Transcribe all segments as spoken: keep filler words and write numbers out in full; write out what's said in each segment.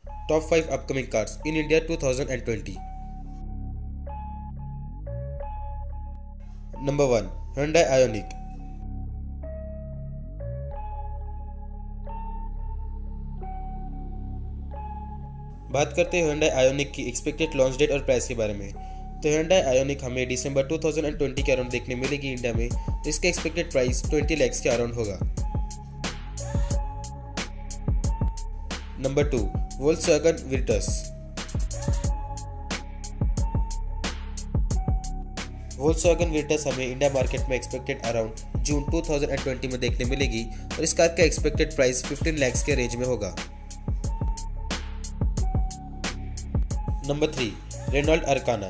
Top five upcoming cars in India twenty twenty. Number one. Hyundai Ioniq. बात करते हैं Hyundai Ioniq की expected launch date और price के बारे में। तो Hyundai Ioniq हमें दिसंबर दो हज़ार बीस के अराउंड देखने मिलेगी इंडिया में। इसका एक्सपेक्टेड प्राइस बीस लाख के अराउंड होगा। Number two, Volkswagen Virtus। Volkswagen Virtus हमें इंडिया मार्केट में एक्सपेक्टेड अराउंड जून दो हज़ार बीस में देखने मिलेगी और इस कार का एक्सपेक्टेड प्राइस पंद्रह लाख के रेंज में होगा। Number three, Renault Arcana।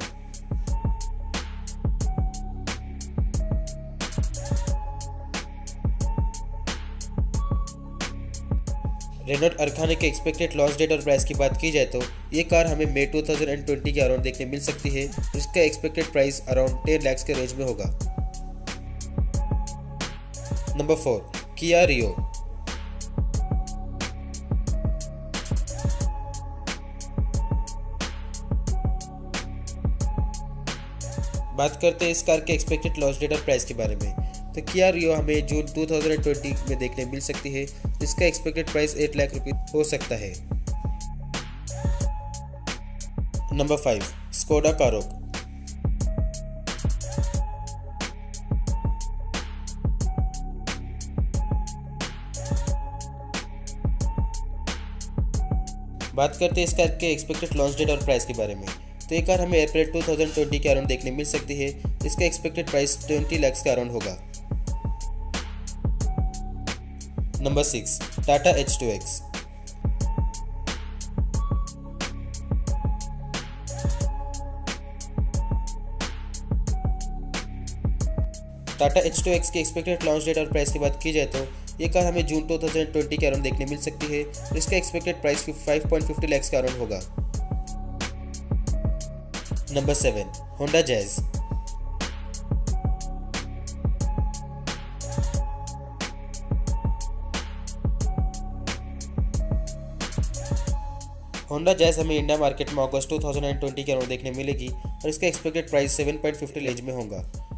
Renault Arcana के एक्सपेक्टेड लॉन्च डेट और प्राइस की बात की जाए तो ये कार हमें मई दो हज़ार बीस के अराउंड देखने मिल सकती है। इसका एक्सपेक्टेड प्राइस अराउंड दस लाख के रेंज में होगा। Number four, Kia Rio। बात करते हैं इस कार के एक्सपेक्टेड लॉन्च डेट और प्राइस के बारे में। तो Kia Rio हमें जून दो हज़ार बीस में देखने मिल सकती है। इसका एक्सपेक्टेड प्राइस आठ लाख रुपए हो सकता है। Number five, Skoda Karoq। बात करते हैं इस कार के एक्सपेक्टेड लॉन्च डेट और प्राइस के बारे में। तो ये कार हमें अप्रैल दो हज़ार बीस के अराउंड देखने मिल सकती है। इसका एक्सपेक्टेड प्राइस बीस लाख के अराउंड होगा। Number six, Tata H two X. Tata H two X की एक्सपेक्टेड लॉन्च डेट और प्राइस की बात की जाए तो ये कार हमें जून दो हज़ार बीस के अराउंड देखने मिल सकती है। इसका एक्सपेक्टेड प्राइस पाँच पॉइंट पाँच लाख के अराउंड होगा। Number seven, Honda Jazz. Honda Jazz हमें इंडिया मार्केट में अगस्त दो हज़ार बीस के अराउंड देखने मिलेगी और इसका एक्सपेक्टेड प्राइस सात पॉइंट पाँच लाख रेंज में होगा।